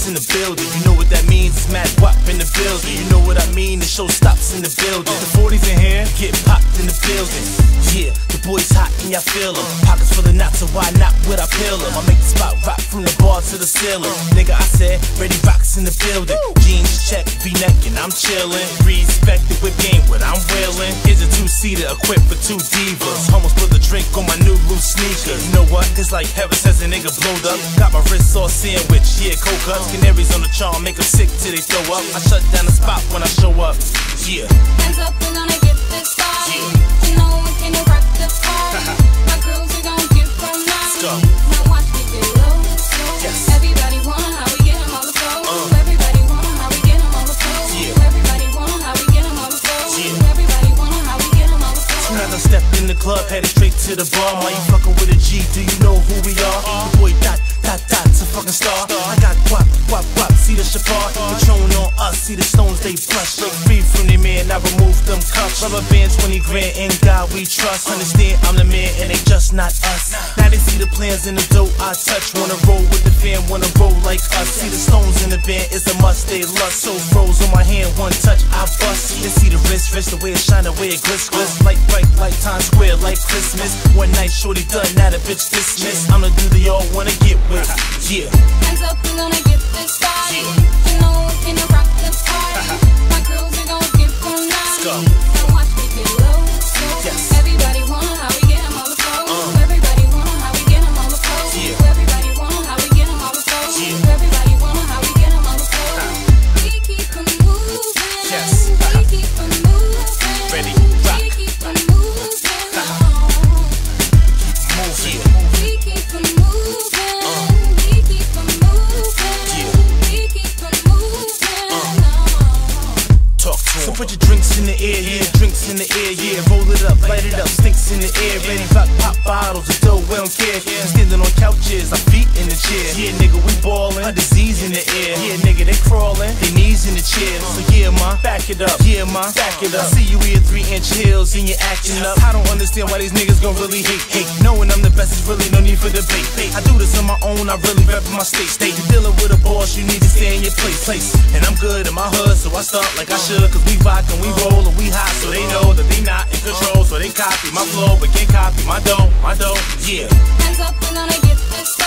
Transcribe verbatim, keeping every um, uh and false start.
rocks in the building. You know what that means, it's mad wop in the building. You know what I mean, the show stops in the building. The forties in here, get popped in the building. Yeah, the boys hot and y'all feel them. Pockets full of knots, so why not would I peel them? I make the spot rock from the bar to the ceiling. Nigga, I said, ready rocks in the building. Jeans check, V-neck, and I'm chillin'. Respect the whip game, what I'm willin'. Here's a two-seater equipped for two divas. Almost put a drink on my new loose sneakers. You know what? It's like heaven says a nigga blowed up. Got my wrist all sandwich, yeah, cocoa. Canaries on the charm, make them sick till they throw up. I shut down the spot when I show up. Yeah. Hands up, we're gonna get this started. Yeah. You know we can rock the party. My girls are gonna get from naughty. Now watch me get low, slow. Yes. Everybody wanna how we get them on the floor. Uh. Everybody wanna how we get them on the floor. Yeah. Everybody wanna how we get them on the floor. Yeah. Everybody wanna how we get them on the floor. Soon as I stepped in the club, headed straight to the bar. Why you fucking with a G? Do you know who we are? Uh. The boy dot, dot, dot's a fucking star. Uh. I got guap, guap, guap. See the Chapar, Patron on us. See the stones they blush. Break free from the man, I remove them cuffs. Rubber band, twenty grand, in God we trust. Understand I'm the man and they just not us. Now they see the plans in the dough I touch. Wanna roll with the fam, wanna roll like us. See the stones in the band, it's a must, they lust. So froze on my hand, one touch, I bust. They see the wrist, wrist, the way it shine, the way it glitz, glitz. Like bright, like Times Square, like Christmas. One night, shorty done, now the bitch dismissed. I'm the dude they all wanna get with, yeah. Hands up, we're gonna get this started. You know we can rock the party. My girls are gonna get from naughty. Now watch me get low, slow. Yes. Everybody wanna how we get them on the floor. Uh. Everybody wanna how we get them on the floor. Yeah. Everybody wanna how we get them on the floor. Yeah. Everybody wanna how we get them on the floor. Uh. We keep them moving. Yes. We keep them moving. Ready, rock. We keep them moving. Uh. Move, yeah. We keep them moving. Uh. We keep them moving. Yeah. We keep them moving. Uh. Talk to 'em. So put your drinks in the air, yeah, drinks in the air, yeah. Roll it up, light it up, stinks in the air. Ready, rock, pop bottles, the dough, we don't care. Yeah. Standing on couches, our feet in the chair. Yeah, nigga, we ballin', a disease in the air. Yeah, nigga, they crawlin', they knees in the chair. So yeah, ma, back it up, yeah, ma, back it up. I see you in three inch heels and you're acting up. I don't understand why these niggas gon' really hate, hate. Knowing I'm the best, is really no need for debate. I do this on my own, I really rep my state. State, you dealing with a boss, you need to stay in your place. place. And I'm good in my hood, so I start like I should. Cause we rock and we roll and we hot, so they know that they not in control. So they copy my flow, but can't copy my dough, my dough, yeah. Hands up, we're gonna get this